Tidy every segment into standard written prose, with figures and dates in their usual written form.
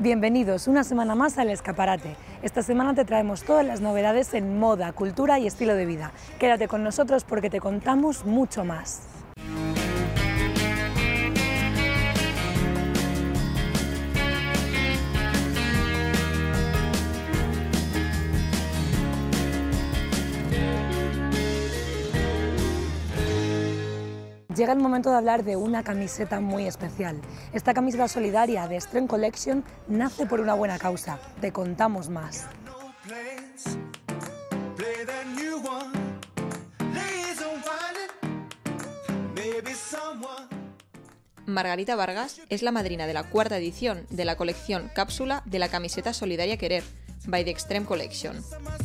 Bienvenidos una semana más al Escaparate. Esta semana te traemos todas las novedades en moda, cultura y estilo de vida. Quédate con nosotros porque te contamos mucho más. Llega el momento de hablar de una camiseta muy especial. Esta camiseta solidaria de Extreme Collection nace por una buena causa. Te contamos más. Margarita Vargas es la madrina de la cuarta edición de la colección Cápsula de la camiseta solidaria Querer, by the Extreme Collection.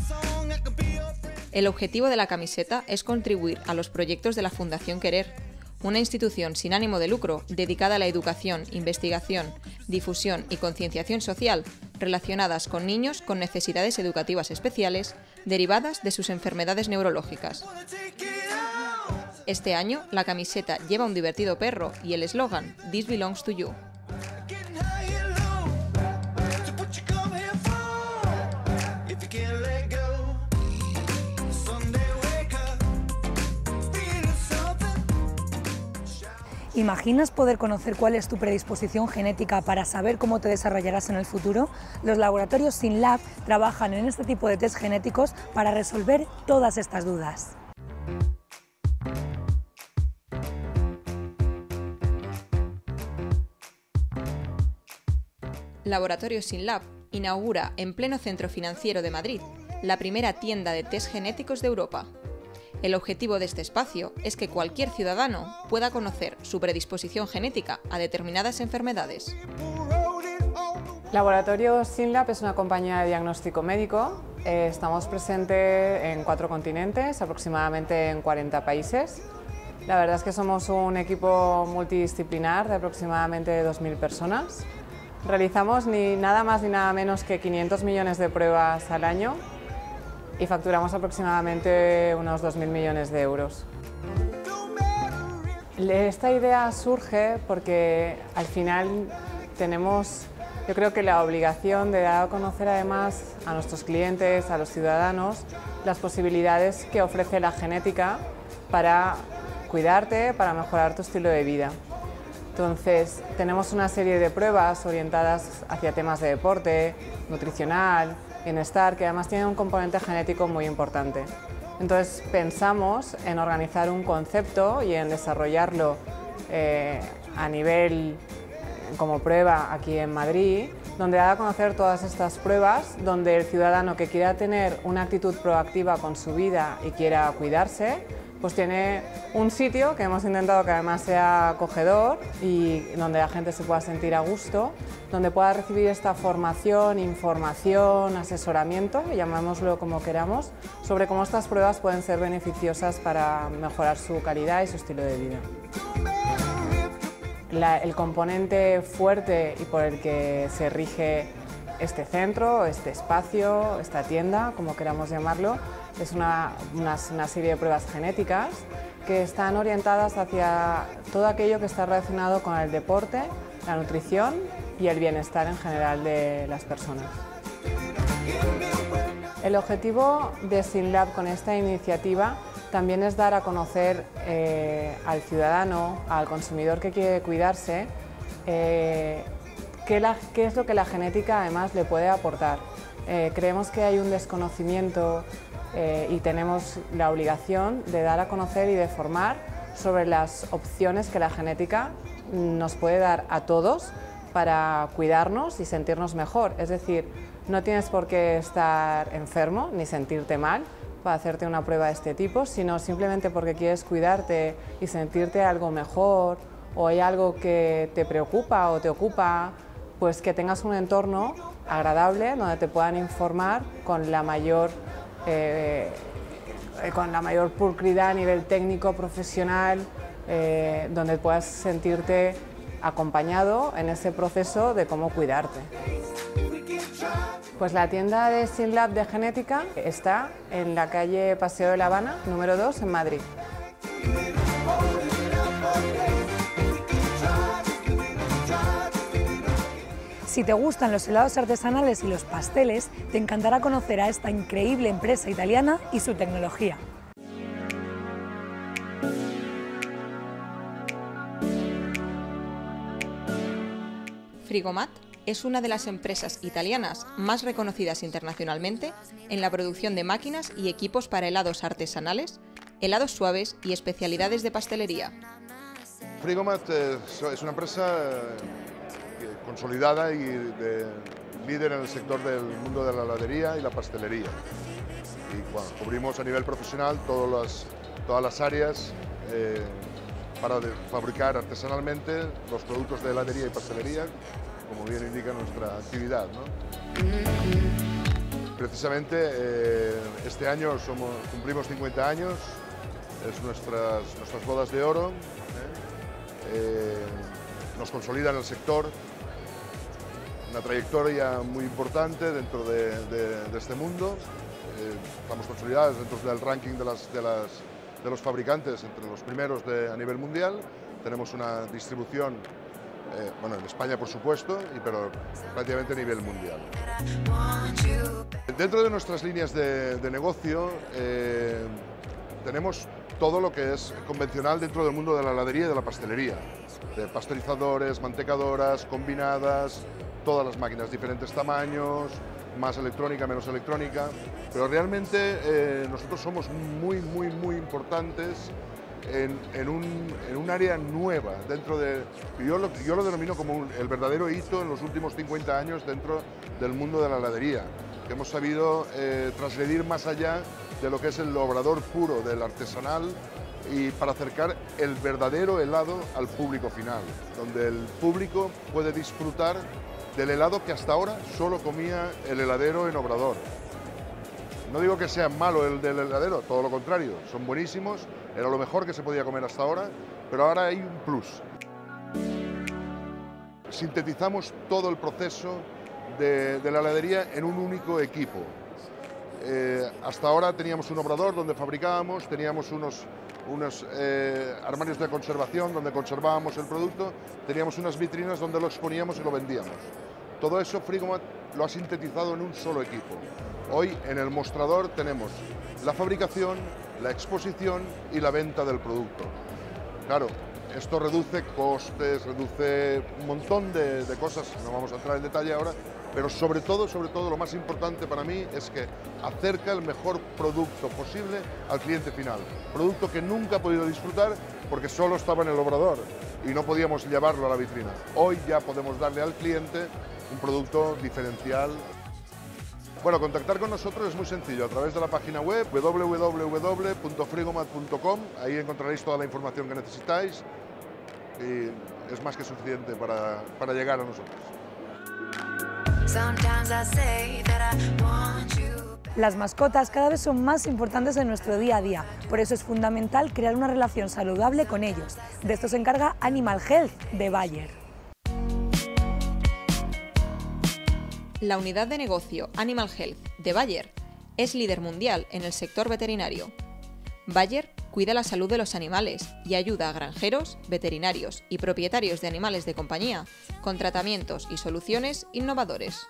El objetivo de la camiseta es contribuir a los proyectos de la Fundación Querer, una institución sin ánimo de lucro dedicada a la educación, investigación, difusión y concienciación social relacionadas con niños con necesidades educativas especiales derivadas de sus enfermedades neurológicas. Este año, la camiseta lleva un divertido perro y el eslogan "This belongs to you". ¿Imaginas poder conocer cuál es tu predisposición genética para saber cómo te desarrollarás en el futuro? Los laboratorios SYNLAB trabajan en este tipo de test genéticos para resolver todas estas dudas. Laboratorio SYNLAB inaugura en pleno centro financiero de Madrid la primera tienda de test genéticos de Europa. El objetivo de este espacio es que cualquier ciudadano pueda conocer su predisposición genética a determinadas enfermedades. Laboratorio SYNLAB es una compañía de diagnóstico médico. Estamos presentes en 4 continentes, aproximadamente en 40 países. La verdad es que somos un equipo multidisciplinar de aproximadamente 2.000 personas. Realizamos nada más ni nada menos que 500 millones de pruebas al año y facturamos aproximadamente unos 2.000 millones de euros. Esta idea surge porque al final tenemos, yo creo que la obligación de dar a conocer además a nuestros clientes, a los ciudadanos, las posibilidades que ofrece la genética para cuidarte, para mejorar tu estilo de vida. Entonces, tenemos una serie de pruebas orientadas hacia temas de deporte, nutricional, bienestar, que además tienen un componente genético muy importante. Entonces, pensamos en organizar un concepto y en desarrollarlo a nivel como prueba aquí en Madrid, donde da a conocer todas estas pruebas, donde el ciudadano que quiera tener una actitud proactiva con su vida y quiera cuidarse, pues tiene un sitio que hemos intentado que además sea acogedor y donde la gente se pueda sentir a gusto, donde pueda recibir esta formación, información, asesoramiento, llamémoslo como queramos, sobre cómo estas pruebas pueden ser beneficiosas para mejorar su calidad y su estilo de vida. El componente fuerte y por el que se rige este centro, este espacio, esta tienda, como queramos llamarlo, es una serie de pruebas genéticas que están orientadas hacia todo aquello que está relacionado con el deporte, la nutrición y el bienestar en general de las personas. El objetivo de SYNLAB con esta iniciativa también es dar a conocer al ciudadano, al consumidor que quiere cuidarse, qué es lo que la genética además le puede aportar. Creemos que hay un desconocimiento y tenemos la obligación de dar a conocer y de formar sobre las opciones que la genética nos puede dar a todos para cuidarnos y sentirnos mejor. Es decir, no tienes por qué estar enfermo ni sentirte mal para hacerte una prueba de este tipo, sino simplemente porque quieres cuidarte y sentirte algo mejor o hay algo que te preocupa o te ocupa, pues que tengas un entorno agradable donde te puedan informar con la mayor pulcritud a nivel técnico, profesional, donde puedas sentirte acompañado en ese proceso de cómo cuidarte. Pues la tienda de SYNLAB de genética está en la calle Paseo de La Habana, número 2, en Madrid. Si te gustan los helados artesanales y los pasteles, te encantará conocer a esta increíble empresa italiana y su tecnología. Frigomat es una de las empresas italianas más reconocidas internacionalmente en la producción de máquinas y equipos para helados artesanales, helados suaves y especialidades de pastelería. Frigomat es una empresa consolidada y líder en el sector del mundo de la heladería y la pastelería. Y bueno, cubrimos a nivel profesional todas las áreas para fabricar artesanalmente los productos de heladería y pastelería, como bien indica nuestra actividad, ¿no? Precisamente este año cumplimos 50 años, es nuestras bodas de oro, nos consolida en el sector, una trayectoria muy importante dentro de este mundo, estamos consolidados dentro del ranking de los fabricantes, entre los primeros a nivel mundial. Tenemos una distribución, bueno, en España por supuesto, pero prácticamente a nivel mundial. Dentro de nuestras líneas de negocio tenemos todo lo que es convencional dentro del mundo de la heladería y de la pastelería, de pasteurizadores, mantecadoras, combinadas, todas las máquinas, diferentes tamaños, más electrónica, menos electrónica, pero realmente nosotros somos muy importantes en un área nueva, dentro de, yo lo denomino como el verdadero hito en los últimos 50 años dentro del mundo de la heladería, que hemos sabido transgredir más allá de lo que es el obrador puro del artesanal y para acercar el verdadero helado al público final, donde el público puede disfrutar del helado que hasta ahora solo comía el heladero en obrador. No digo que sea malo el del heladero, todo lo contrario, son buenísimos, era lo mejor que se podía comer hasta ahora, pero ahora hay un plus. Sintetizamos todo el proceso de la heladería en un único equipo. Hasta ahora teníamos un obrador donde fabricábamos, teníamos unos armarios de conservación donde conservábamos el producto, teníamos unas vitrinas donde lo exponíamos y lo vendíamos. Todo eso Frigomat lo ha sintetizado en un solo equipo. Hoy en el mostrador tenemos la fabricación, la exposición y la venta del producto. Claro, esto reduce costes, reduce un montón de cosas, no vamos a entrar en detalle ahora, pero sobre todo lo más importante para mí es que acerca el mejor producto posible al cliente final. Producto que nunca ha podido disfrutar porque solo estaba en el obrador y no podíamos llevarlo a la vitrina. Hoy ya podemos darle al cliente un producto diferencial. Bueno, contactar con nosotros es muy sencillo, a través de la página web www.frigomat.com, ahí encontraréis toda la información que necesitáis y es más que suficiente para llegar a nosotros. Las mascotas cada vez son más importantes en nuestro día a día, por eso es fundamental crear una relación saludable con ellos. De esto se encarga Animal Health de Bayer. La unidad de negocio Animal Health de Bayer es líder mundial en el sector veterinario. Bayer cuida la salud de los animales y ayuda a granjeros, veterinarios y propietarios de animales de compañía con tratamientos y soluciones innovadores.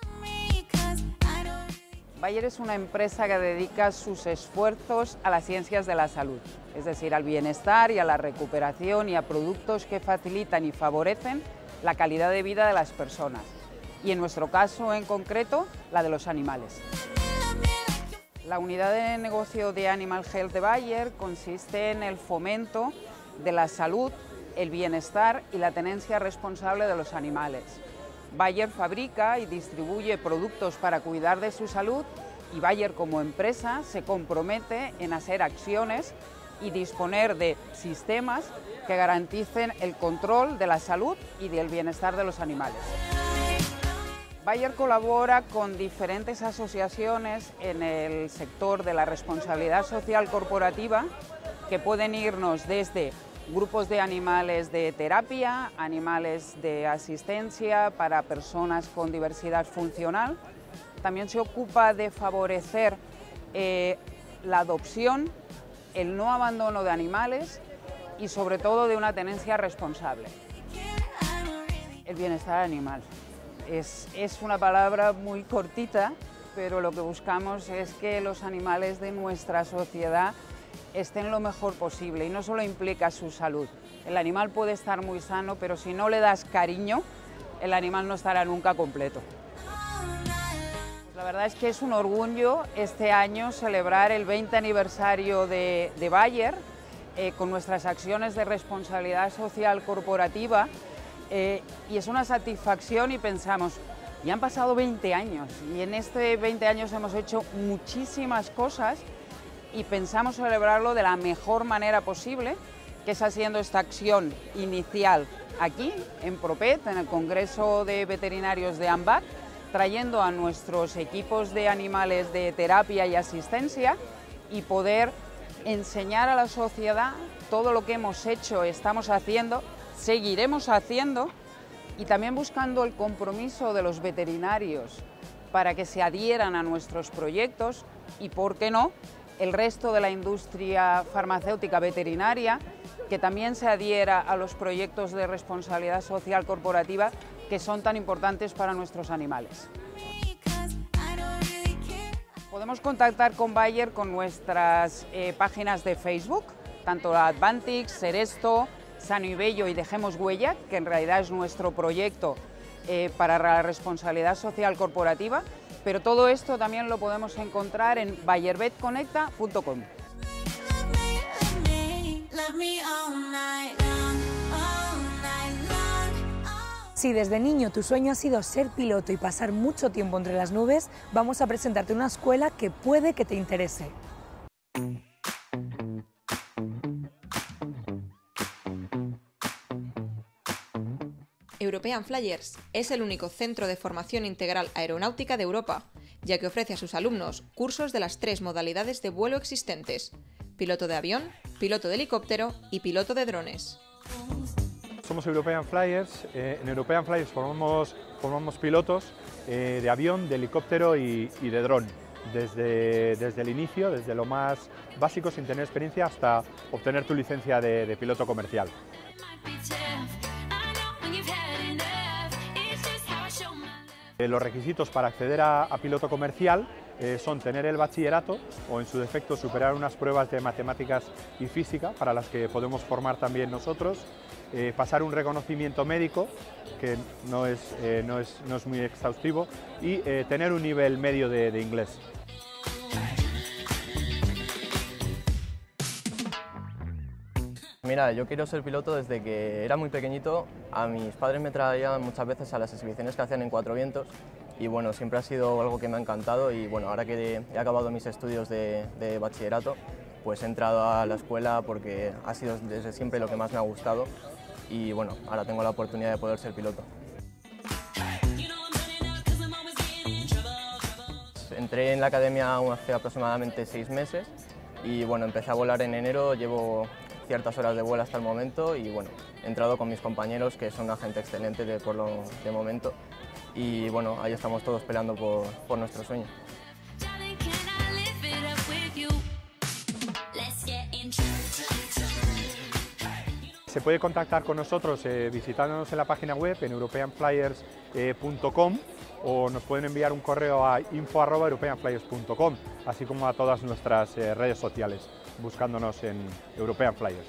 Bayer es una empresa que dedica sus esfuerzos a las ciencias de la salud, es decir, al bienestar y a la recuperación y a productos que facilitan y favorecen la calidad de vida de las personas. Y en nuestro caso en concreto, la de los animales. La unidad de negocio de Animal Health de Bayer consiste en el fomento de la salud, el bienestar y la tenencia responsable de los animales. Bayer fabrica y distribuye productos para cuidar de su salud y Bayer como empresa se compromete en hacer acciones y disponer de sistemas que garanticen el control de la salud y del bienestar de los animales. Bayer colabora con diferentes asociaciones en el sector de la responsabilidad social corporativa que pueden irnos desde grupos de animales de terapia, animales de asistencia para personas con diversidad funcional. También se ocupa de favorecer la adopción, el no abandono de animales y sobre todo de una tenencia responsable. El bienestar animal. es una palabra muy cortita, pero lo que buscamos es que los animales de nuestra sociedad estén lo mejor posible y no solo implica su salud. El animal puede estar muy sano, pero si no le das cariño, el animal no estará nunca completo. La verdad es que es un orgullo este año celebrar el 20 aniversario de Bayer con nuestras acciones de responsabilidad social corporativa y es una satisfacción y pensamos, ya han pasado 20 años y en este 20 años hemos hecho muchísimas cosas y pensamos celebrarlo de la mejor manera posible, que es haciendo esta acción inicial aquí en Propet, en el Congreso de Veterinarios de ANVAC, trayendo a nuestros equipos de animales de terapia y asistencia y poder enseñar a la sociedad todo lo que hemos hecho, estamos haciendo, seguiremos haciendo y también buscando el compromiso de los veterinarios para que se adhieran a nuestros proyectos y, ¿por qué no?, el resto de la industria farmacéutica veterinaria que también se adhiera a los proyectos de responsabilidad social corporativa que son tan importantes para nuestros animales. Podemos contactar con Bayer con nuestras páginas de Facebook, tanto Advantix, Seresto, Sano y Bello y Dejemos Huella, que en realidad es nuestro proyecto para la responsabilidad social corporativa, pero todo esto también lo podemos encontrar en bayervetconecta.com. Si desde niño tu sueño ha sido ser piloto y pasar mucho tiempo entre las nubes, vamos a presentarte una escuela que puede que te interese. European Flyers es el único centro de formación integral aeronáutica de Europa, ya que ofrece a sus alumnos cursos de las 3 modalidades de vuelo existentes: piloto de avión, piloto de helicóptero y piloto de drones. Somos European Flyers. En European Flyers formamos pilotos de avión, de helicóptero y de dron. Desde el inicio, desde lo más básico, sin tener experiencia, hasta obtener tu licencia de piloto comercial. Los requisitos para acceder a piloto comercial son tener el bachillerato o, en su defecto, superar unas pruebas de matemáticas y física, para las que podemos formar también nosotros, pasar un reconocimiento médico, que no es muy exhaustivo, y tener un nivel medio de inglés. Mira, yo quiero ser piloto desde que era muy pequeñito. A mis padres me traían muchas veces a las exhibiciones que hacían en Cuatro Vientos y bueno, siempre ha sido algo que me ha encantado y bueno, ahora que he acabado mis estudios de bachillerato, pues he entrado a la escuela porque ha sido desde siempre lo que más me ha gustado y bueno, ahora tengo la oportunidad de poder ser piloto. Entré en la academia hace aproximadamente 6 meses y bueno, empecé a volar en enero, llevo ciertas horas de vuelo hasta el momento y bueno, he entrado con mis compañeros que son una gente excelente de momento y bueno, ahí estamos todos peleando por nuestro sueño. Se puede contactar con nosotros visitándonos en la página web en europeanflyers.com o nos pueden enviar un correo a info@europeanflyers.com, así como a todas nuestras redes sociales, buscándonos en European Flyers.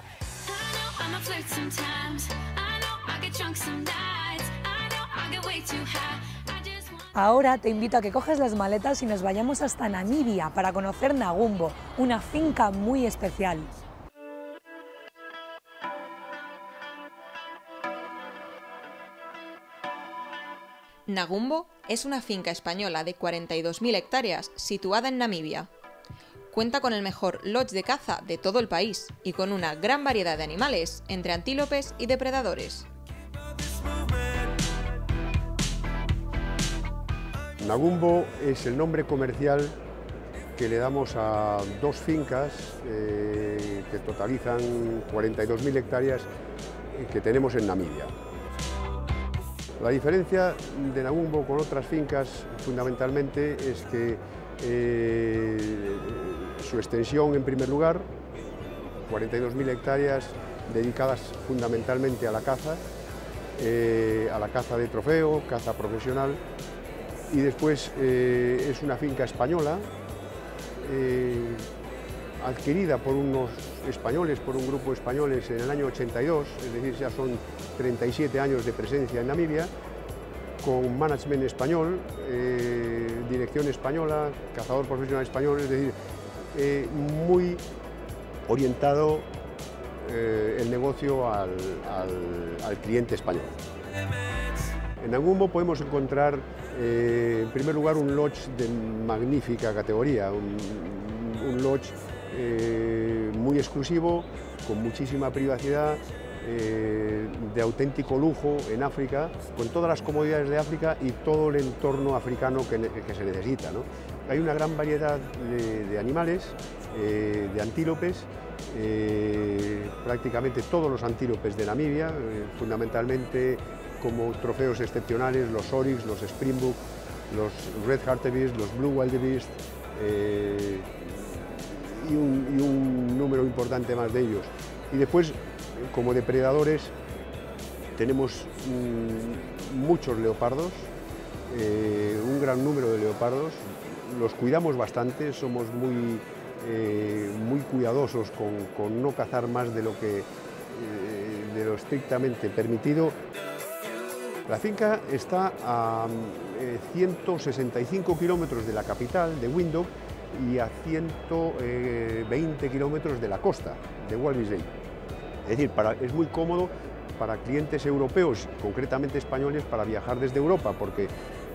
Ahora te invito a que coges las maletas y nos vayamos hasta Namibia para conocer Nagumbo, una finca muy especial. Nagumbo es una finca española de 42.000 hectáreas situada en Namibia. Cuenta con el mejor lodge de caza de todo el país y con una gran variedad de animales, entre antílopes y depredadores. Nagumbo es el nombre comercial que le damos a 2 fincas que totalizan 42.000 hectáreas que tenemos en Namibia. La diferencia de Nagumbo con otras fincas fundamentalmente es que su extensión, en primer lugar, 42.000 hectáreas dedicadas fundamentalmente a la caza, a la caza de trofeo, caza profesional, y después es una finca española, adquirida por unos españoles, por un grupo de españoles en el año 82, es decir, ya son 37 años de presencia en Namibia, con management español, dirección española, cazador profesional español, es decir, muy orientado el negocio al cliente español. En Nangumbo podemos encontrar, en primer lugar, un lodge de magnífica categoría, un lodge muy exclusivo, con muchísima privacidad, de auténtico lujo en África, con todas las comodidades de África y todo el entorno africano que se necesita, ¿no? Hay una gran variedad de animales, de antílopes, prácticamente todos los antílopes de Namibia, fundamentalmente como trofeos excepcionales los oryx, los springbok, los red hartebeest, los blue wildebeest, y un número importante más de ellos. Y después, como depredadores, tenemos muchos leopardos, un gran número de leopardos. Los cuidamos bastante, somos muy cuidadosos con no cazar más de lo estrictamente permitido. La finca está a 165 kilómetros de la capital, de Windhoek, y a 120 kilómetros de la costa, de Walvis Bay. Es decir, es muy cómodo para clientes europeos, concretamente españoles, para viajar desde Europa, porque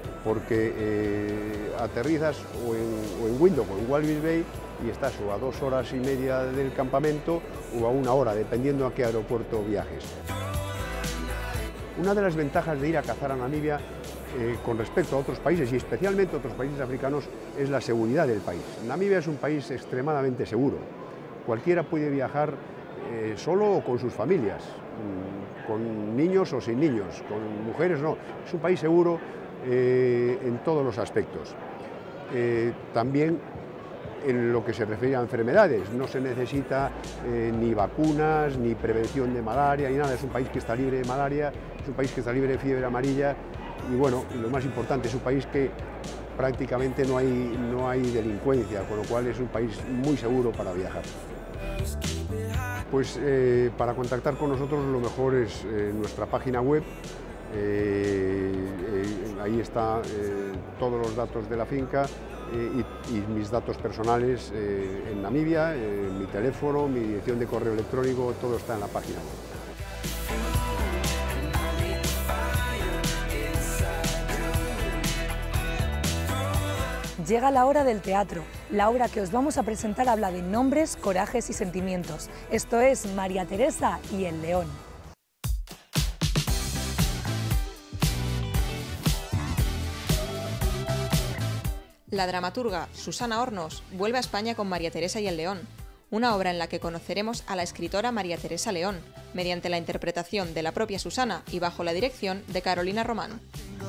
aterrizas o en Windhoek o en Walvis Bay y estás o a 2 horas y media del campamento o a 1 hora, dependiendo a qué aeropuerto viajes. Una de las ventajas de ir a cazar a Namibia con respecto a otros países, y especialmente a otros países africanos, es la seguridad del país. Namibia es un país extremadamente seguro. Cualquiera puede viajar solo o con sus familias, con niños o sin niños, con mujeres no. Es un país seguro en todos los aspectos. También en lo que se refiere a enfermedades, no se necesita ni vacunas, ni prevención de malaria, ni nada. Es un país que está libre de malaria, es un país que está libre de fiebre amarilla y, bueno, lo más importante, es un país que prácticamente no hay delincuencia, con lo cual es un país muy seguro para viajar. Pues para contactar con nosotros lo mejor es nuestra página web. Ahí está todos los datos de la finca y mis datos personales en Namibia, mi teléfono, mi dirección de correo electrónico, todo está en la página web. Llega la hora del teatro. La obra que os vamos a presentar habla de nombres, corajes y sentimientos. Esto es María Teresa y el León. La dramaturga Susana Hornos vuelve a España con María Teresa y el León, una obra en la que conoceremos a la escritora María Teresa León, mediante la interpretación de la propia Susana y bajo la dirección de Carolina Román.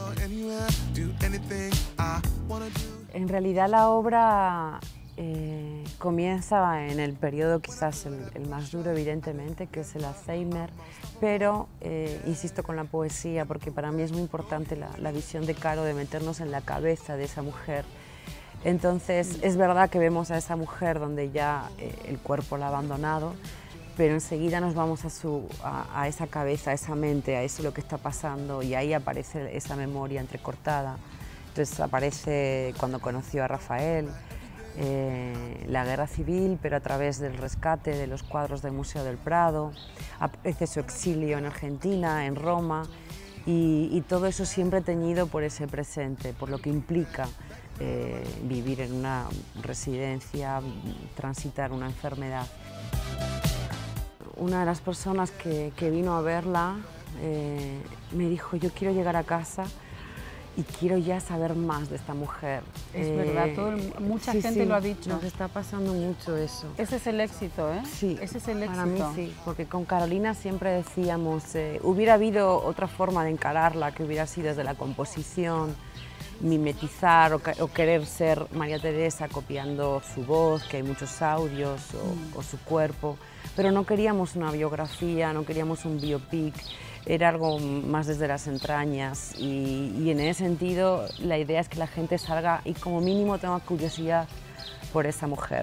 En realidad la obra comienza en el periodo quizás el más duro, evidentemente, que es el Alzheimer, pero insisto con la poesía porque para mí es muy importante la visión de Caro, de meternos en la cabeza de esa mujer. Entonces es verdad que vemos a esa mujer donde ya el cuerpo la ha abandonado, pero enseguida nos vamos a esa cabeza, a esa mente, a eso lo que está pasando, y ahí aparece esa memoria entrecortada. Entonces aparece cuando conoció a Rafael, la guerra civil, pero a través del rescate de los cuadros del Museo del Prado, aparece su exilio en Argentina, en Roma, y todo eso siempre teñido por ese presente, por lo que implica vivir en una residencia, transitar una enfermedad. Una de las personas que vino a verla me dijo: yo quiero llegar a casa y quiero ya saber más de esta mujer. Es verdad, mucha gente lo ha dicho. Nos está pasando mucho eso. Ese es el éxito, ¿eh? Sí, ese es el éxito. Para mí sí, porque con Carolina siempre decíamos, hubiera habido otra forma de encararla, que hubiera sido desde la composición, mimetizar o querer ser María Teresa copiando su voz, que hay muchos audios, o su cuerpo, pero no queríamos una biografía, no queríamos un biopic, era algo más desde las entrañas y en ese sentido la idea es que la gente salga y como mínimo tenga curiosidad por esa mujer.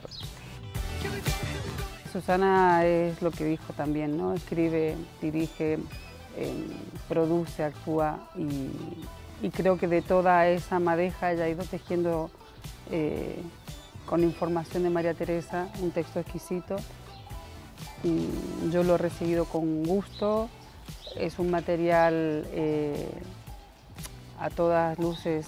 Susana es lo que dijo también, ¿no? Escribe, dirige, produce, actúa y creo que de toda esa madeja ella ha ido tejiendo con información de María Teresa un texto exquisito. Y yo lo he recibido con gusto, es un material a todas luces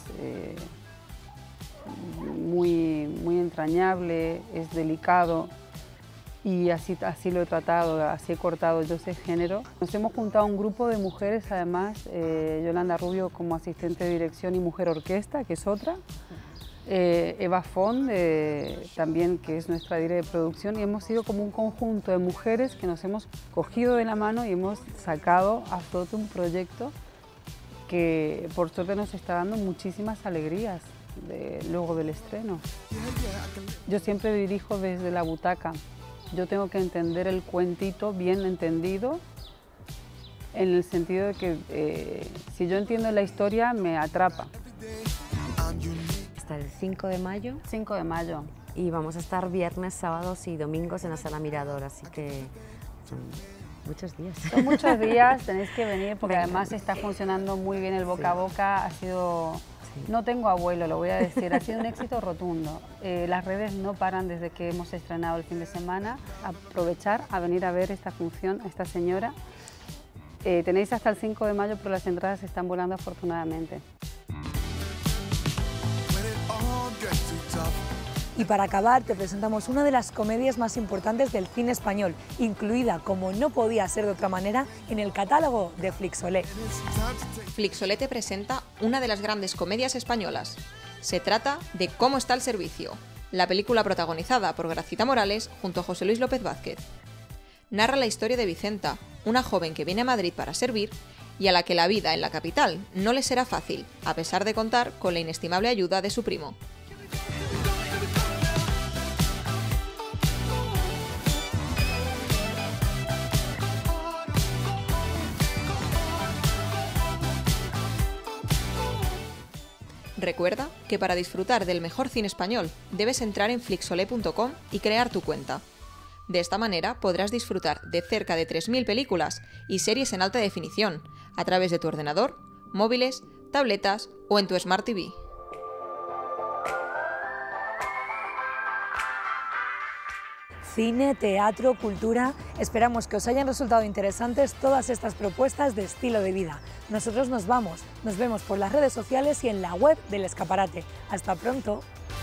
muy entrañable, es delicado. Y así lo he tratado, así he cortado yo ese género. Nos hemos juntado un grupo de mujeres, además, Yolanda Rubio como asistente de dirección y Mujer Orquesta, que es otra, Eva Font, también, que es nuestra directora de producción, y hemos sido como un conjunto de mujeres que nos hemos cogido de la mano y hemos sacado a flote un proyecto que por suerte nos está dando muchísimas alegrías luego del estreno. Yo siempre dirijo desde la butaca. Yo tengo que entender el cuentito bien entendido, en el sentido de que si yo entiendo la historia me atrapa. Hasta el 5 de mayo. 5 de mayo. Y vamos a estar viernes, sábados y domingos en la Sala Mirador, así que son muchos días. Son muchos días, tenéis que venir porque además está funcionando muy bien el boca a boca, ha sido... No tengo abuelo, lo voy a decir, ha sido un éxito rotundo. Las redes no paran desde que hemos estrenado el fin de semana. Aprovechar a venir a ver esta función, a esta señora. Tenéis hasta el 5 de mayo, pero las entradas están volando afortunadamente. Y para acabar, te presentamos una de las comedias más importantes del cine español, incluida, como no podía ser de otra manera, en el catálogo de Flixolé. Flixolé te presenta una de las grandes comedias españolas. Se trata de Cómo está el servicio, la película protagonizada por Gracita Morales junto a José Luis López Vázquez. Narra la historia de Vicenta, una joven que viene a Madrid para servir y a la que la vida en la capital no le será fácil, a pesar de contar con la inestimable ayuda de su primo. Recuerda que para disfrutar del mejor cine español debes entrar en flixolé.com y crear tu cuenta. De esta manera podrás disfrutar de cerca de 3.000 películas y series en alta definición a través de tu ordenador, móviles, tabletas o en tu Smart TV. Cine, teatro, cultura. Esperamos que os hayan resultado interesantes todas estas propuestas de estilo de vida. Nosotros nos vamos. Nos vemos por las redes sociales y en la web del Escaparate. ¡Hasta pronto!